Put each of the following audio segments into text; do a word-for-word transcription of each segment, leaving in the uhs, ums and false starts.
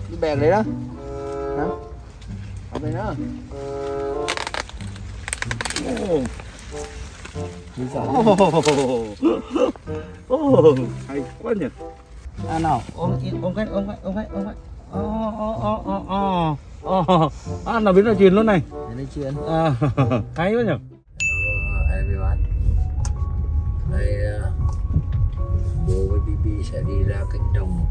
Cái bè đấy đó. Hả? Ở đây nữa. Ồ. Ồ. Ồ. Hay quá nhỉ. À nào, ôm ôm cái ôm cái ôm cái ôm cái. Ồ ồ ồ ồ ồ. Ồ. À nó biết nói chuyện luôn này. Nói chuyện. À, hay quá nhỉ. Hello everyone. Đây uh, bố với Bibi sẽ đi ra cánh đồng.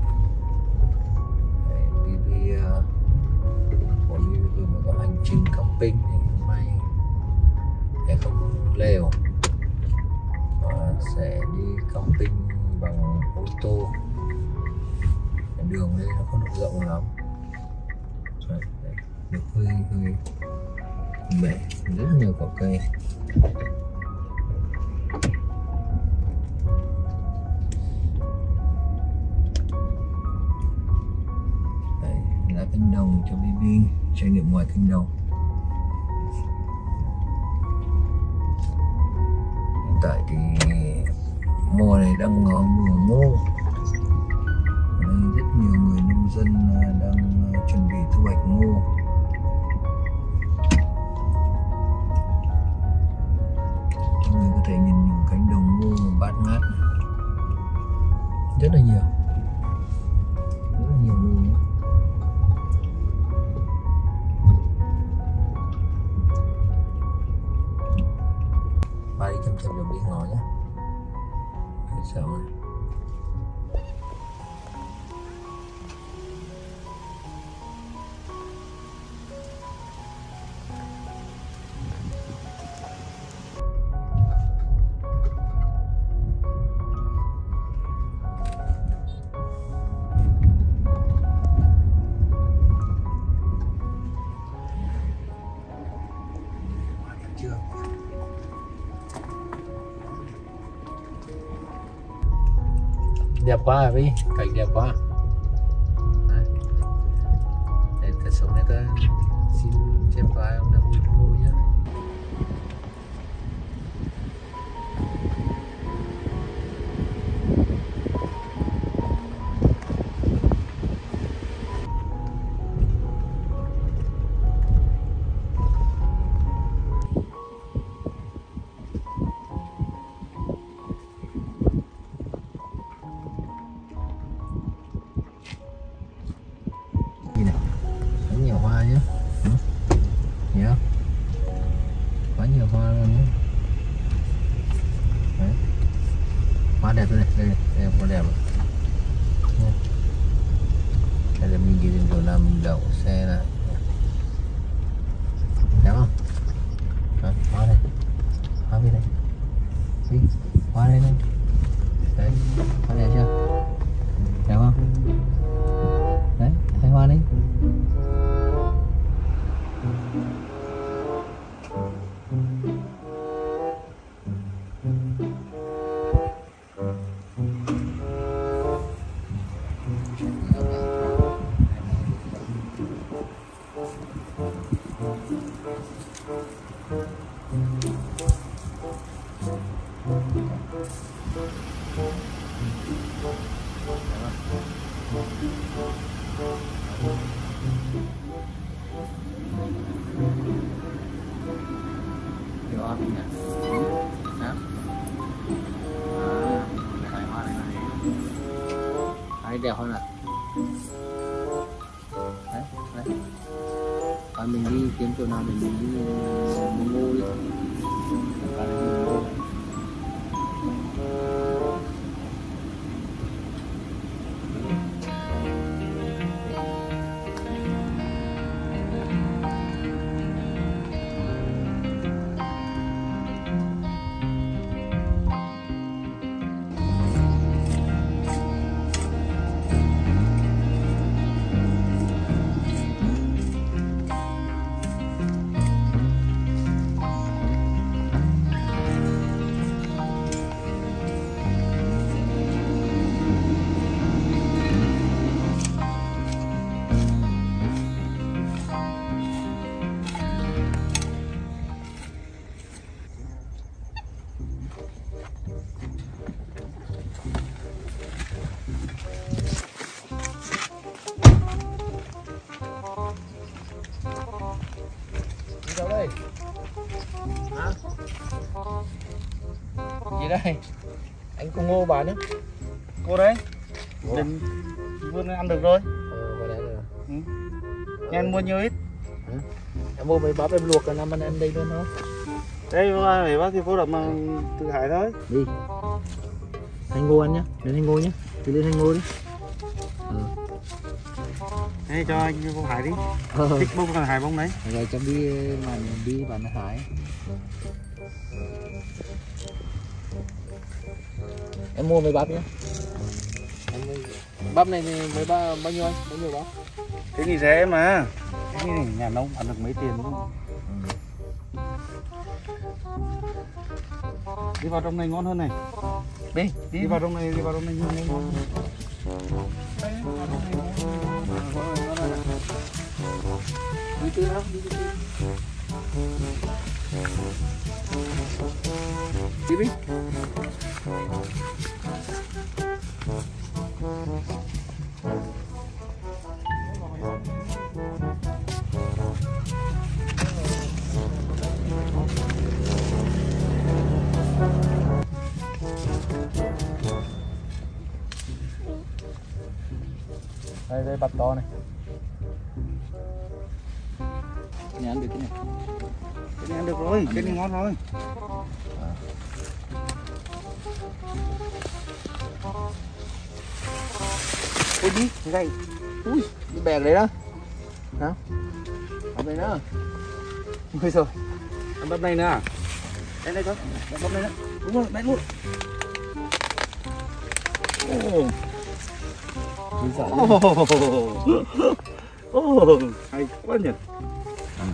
Bibi uh, của Bibi vừa mới có hành trình camping thì hôm nay sẽ không lều và sẽ đi camping bằng ô tô. Cái đường đây nó không được rộng lắm. Đấy, đấy, được hơi hơi bể, rất nhiều cỏ cây. Đây là cánh đồng cho Bibi trải nghiệm ngoài cánh đồng. Hiện tại thì mùa này đang ở mùa ngô. Đây rất nhiều người nông dân đang chuẩn bị thu hoạch ngô. Mọi người có thể nhìn những cánh đồng ngô bát ngát này. Rất là nhiều, rất là nhiều ngô. Ba đi chậm chậm vào biển ngồi nhé. Sợ này. Đẹp quá à Vi, cảnh đẹp quá. Đấy. Để ta sống này ta xin chép vai ông đã vui vui nhé. Quá nhiều hoa luôn nhé. Đấy. Hoa đẹp rồi này, đây, đây hoa đẹp rồi. Đây là mình đi đến chỗ nào mình đậu xe này. Đẹp không? Đấy, hoa đây, hoa bên đây, đi, hoa đây đây, đấy, hoa đẹp chưa? Đẹp không? Đấy, thấy hoa đi. Đấy, đẹp hơn à? Đấy, đấy. Và mình đi kiếm chỗ nào mình đi mua ngô đi. Và đi mua ngô. đây. Anh có ngô bán nhá. Cô đấy. Đừng vươn ăn được rồi. Ờ, vậy đấy rồi. Ừ. Nhà anh mua nhiều ít. Ừ. Em mua mấy bắp em luộc rồi nằm ăn em đây luôn đó. Đây mấy bác thì phố đập mà tự hải thôi. Đi. Hành ngô ăn nhá, đến hành ngô nhá. Đi lên hành ngô đi. Ừ. Đây cho anh bông hải đi. Ờ. Thích bông hải bông đấy. Rồi cho đi mà đi bán hải. Em mua mấy bắp nhá. Em mua... Bắp này thì mới bao bao nhiêu anh? Bao nhiêu bắp? Cái gì rẻ mà. Cái này nhà nông ăn được mấy tiền đúng không? Ừ. Đi vào trong này ngon hơn này. Đi, đi, đi vào trong này, đi vào trong này ngon hơn. Đây, vào trong này ngon hơn. Đi từ nào? Đi từ từ. Bibi. Đây, đây bắp to này. Cái này ăn được cái này. Cái này ăn được rồi, cái này ngon rồi. À. Ôi đi, gầy. Ui, đi bè đấy đó. Hả? Ở đây nữa. Ôi rồi. Ăn bắp này nè. Đây đây con, bắp này nữa. Đúng rồi, bén luôn. Ồ. Ồ, oh, hay quá nhỉ. À.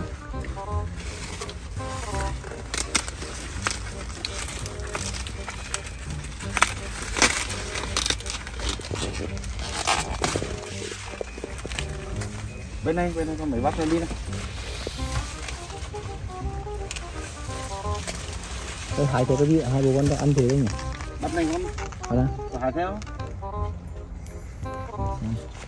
Bên này, bên này con mấy bắp lên đi này. Tôi hai cái gì, hai bố con ăn thử đấy nhỉ? Bắp này ngon. Ở đây. Có hái theo. Ừ.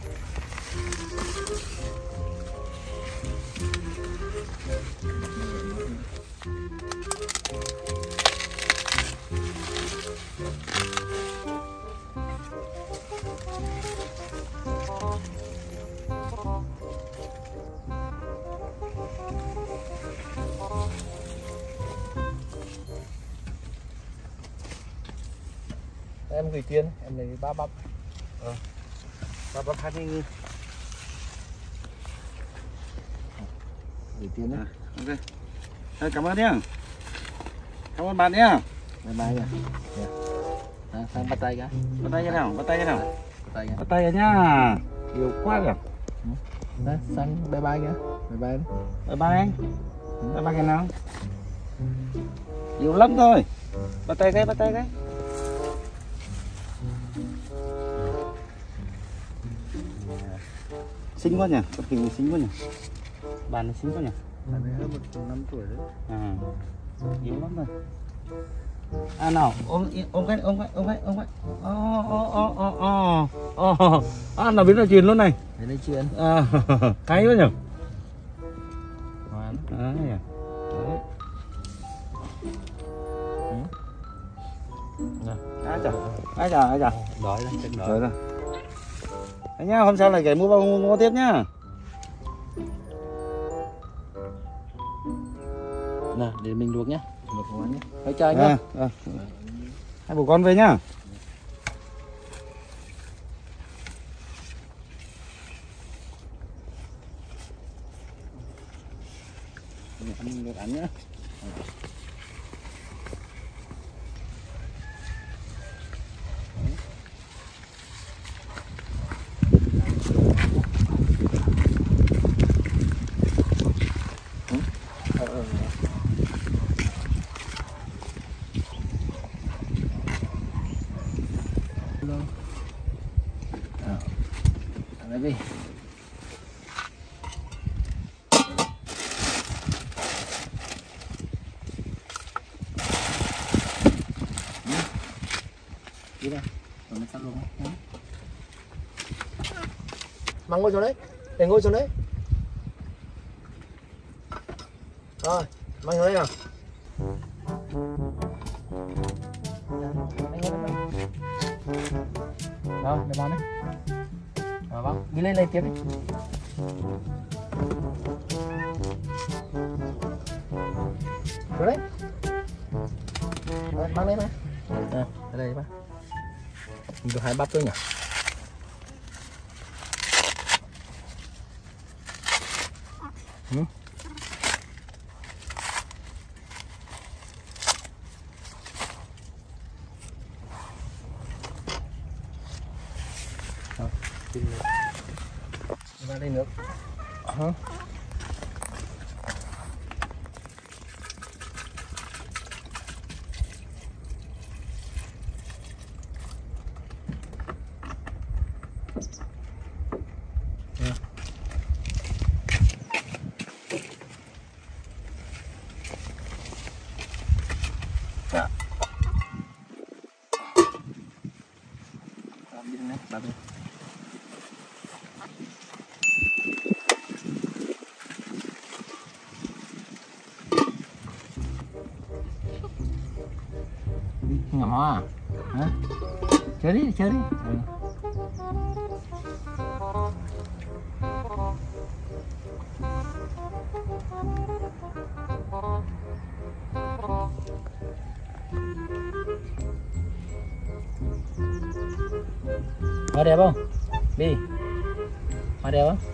Em gửi tiền, em lấy ba bắp. Ờ. Ba bắp hai mươi nghìn. Gửi tiền đấy. À, ok. Rồi, cảm ơn nhá. Cảm ơn bạn nhá. Bye bye nhá. À, sang bắt tay cái. Bắt tay cái nào? Bắt tay cái nào? Bắt tay cái. Bắt tay cái nhá. Yêu quá kìa. Đấy, sang bye bye kìa. Bye bye. Bye bye anh. Bye bye cái nào? Yêu lắm thôi. Bắt tay cái, bắt tay cái. Xinh quá nhỉ, con khỉ này xinh quá nhỉ. Bạn này xinh quá nhỉ. Bạn ấy hơn một năm tuổi đấy. À, yếu lắm rồi. À nào, ôm ôm cái, ôm cái, ôm cái, ôm cái. Ô ô ô ô ô ô. À, nó biết nói chuyện luôn này. Đấy nói chuyện. À, hay quá nhỉ. Ngoan. À, đấy. Ai chà, ai chà, ai chà. Đói rồi, chân đói. Rồi rồi. Đấy nhá, hôm sau lại kể mua bao mua, mua tiếp nhá. Nào, để mình luộc nhá. Luộc món nhá. Hãy chai nhá. À, à. Hai bố con về nhá. Ăn được ăn nhá. Đi. Đi đây, rồi nó sắp luôn. Mang ngồi xuống đấy, để ngồi xuống đấy. Rồi, mang xuống đây nào. Rồi, để bắn đấy. Rồi bắn, đi lên lên tiếp đi. Rồi đấy. Rồi, bắn lên mà. À, ở đây bắn. Mình được hai bắp thôi nhỉ. Ừ. Rồi, xin nước. Ra đây nước. Hả? Dạ. Làm đi này, làm đi. Ngậm hoa à? Hả? Chơi đi, chơi đi. Ừ. Hoa đẹp không? Đi. Hoa đẹp không?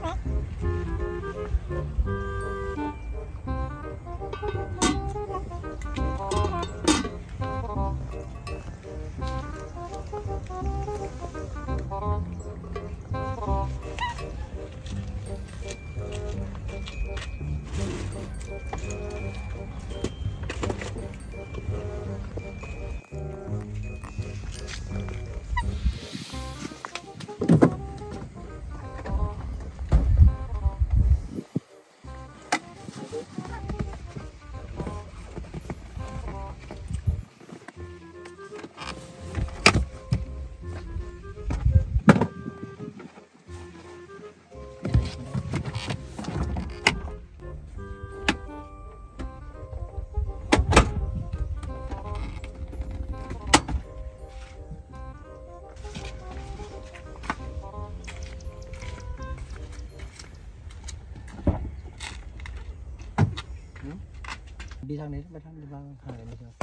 Đi sang đấy, bắt sang đi vào hàng này được.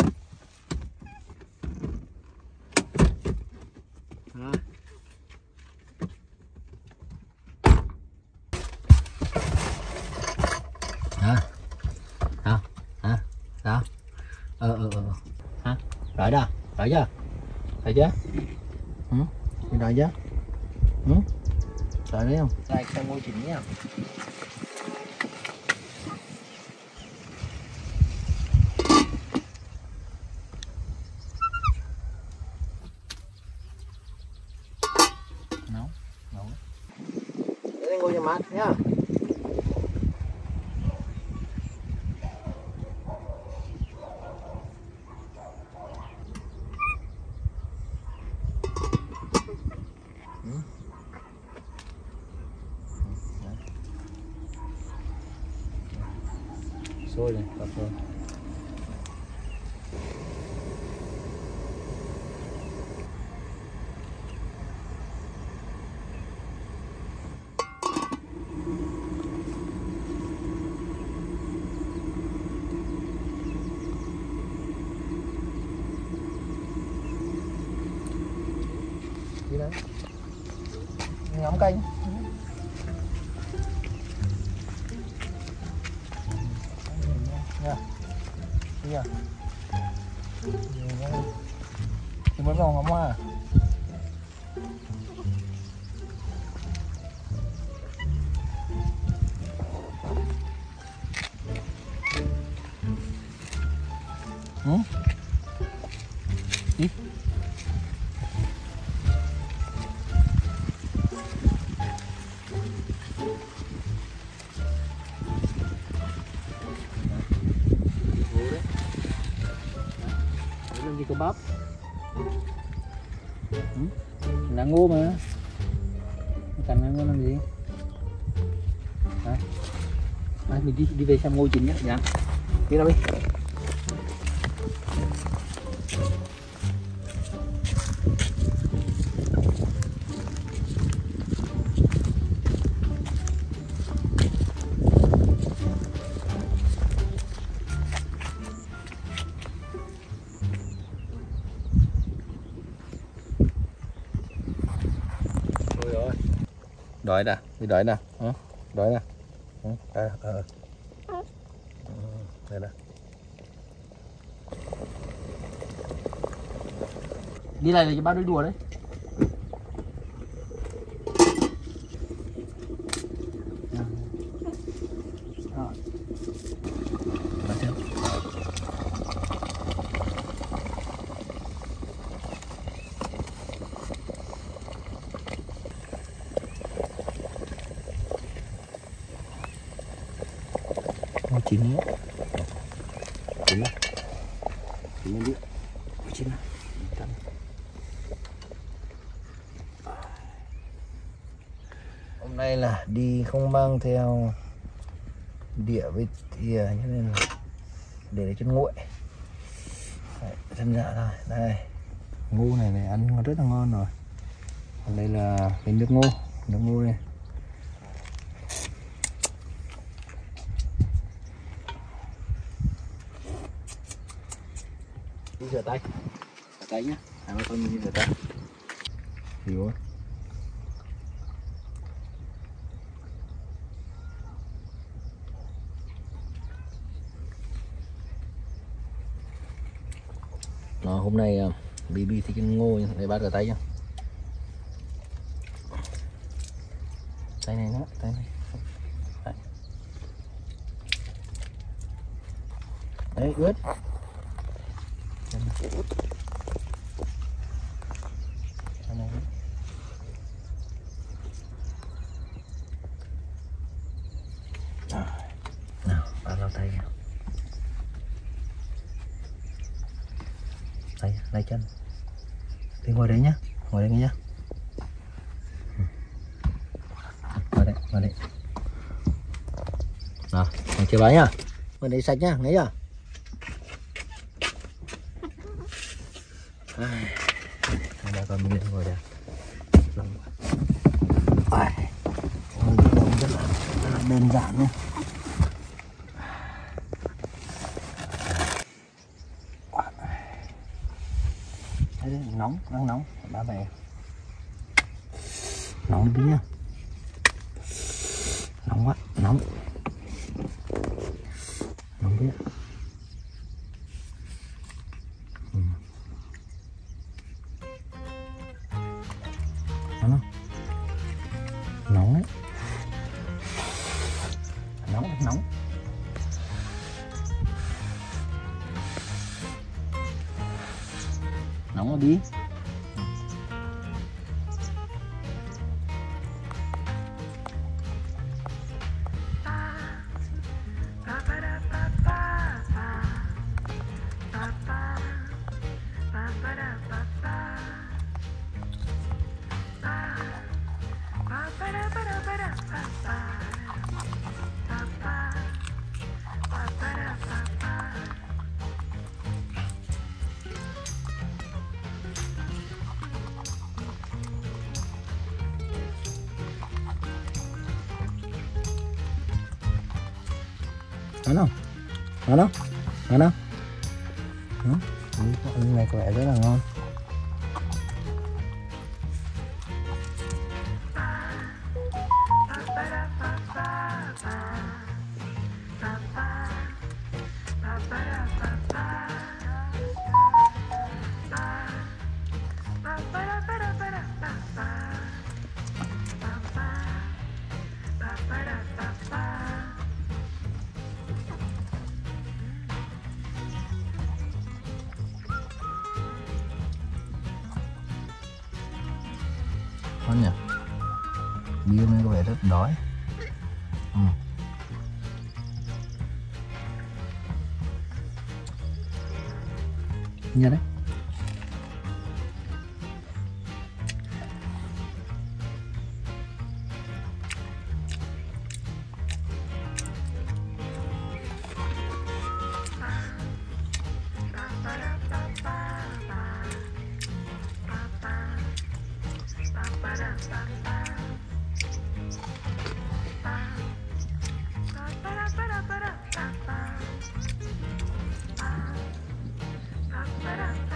Hả? Hả? Hả? Hả? Sao? Ờ ờ ờ. Hả? Rồi đó, rồi chưa? Rồi chưa? Ừ? Rồi chưa? Ừ? Rồi đấy không? Đây, sang ngôi chỉnh nha. Nấu, nấu. Để ngồi cho mát nhá. Ừ. Sôi này, cà phê. Gì đấy? Ngắm canh. Nha. Nha. Thì mới vào ngắm hoa à? Ừ? Đi. Làm gì có bắp. Ừ? Là ngô mà. Cắn ngô làm gì? Hả? À, mình đi đi về xem ngô chín nhé. Dạ. Đi đâu đi. đói đã, đi đói đã, ừ, đói đã, ừ, đây, ờ, ừ, đây đã. Đi này để cho bác đuổi đùa đấy. Chín nữa, chín nữa, chín nữa, chín nữa. Hôm nay là đi không mang theo đĩa với thìa cho nên là để lấy chân nguội, chân dạ thôi. Đây, ngu này này ăn nó rất là ngon rồi. Còn đây là cái nước ngô, nước ngô này. Đi rửa tay, rửa tay nhá, hai ba con đi rửa tay. Hiểu không? Nó hôm nay uh, Bibi thích ăn ngô để bác rửa tay nhá. Tay này nữa, tay này. Đấy, đấy ướt. Nào, bác lau tay nào. Đây, lấy chân. Đi ngồi đấy nhá, ngồi đây nhá. Ngồi đây, ngồi đây. Nào, mình chơi bái nhá. Ngồi đây sạch nhá, nghe chưa? Hai ba con miên ngồi đây. Rất là, rất là đơn giản luôn. Đấy, nóng, đang nóng, ba mẹ nóng tí nhá, nóng quá, nóng, nóng tí. Ừ. Nóng không? Nóng đấy, nóng, nóng. Nóng rồi đi. Ngon không? Ngon không? Ngon không? Ừ. Cái này có vẻ rất là ngon. Ngon nhỉ? Bia này có vẻ rất đói. Ừ. Nha đấy. Ba-da.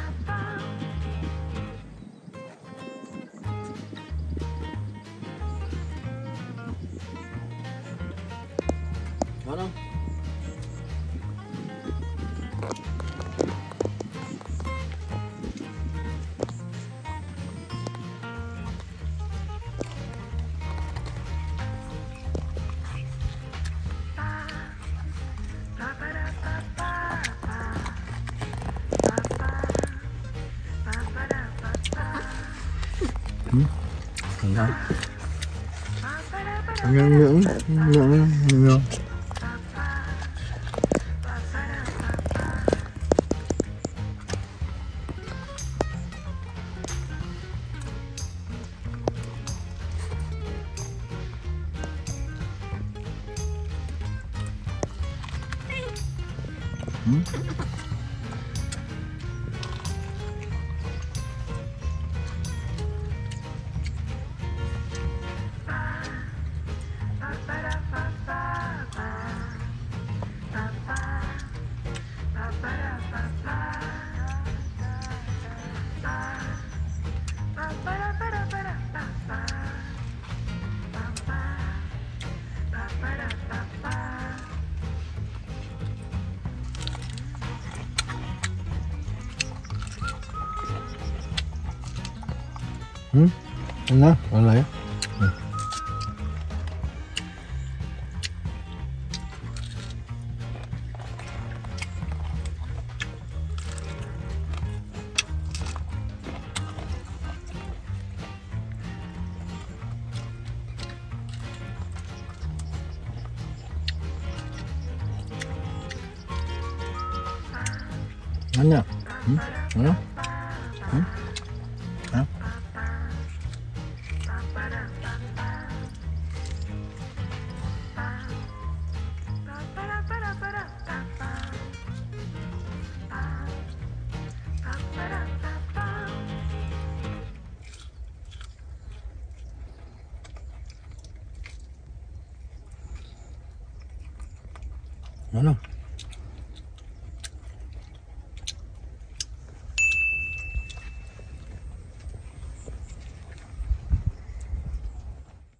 Nó đâu? Ừ. Đó. Nhượng nhượng nhượng nhượng. Ừ. Ừ, anh đó, anh lấy. Ừ. Anh nha. Ừ, anh đó. Ừ. Đó. Nó đâu?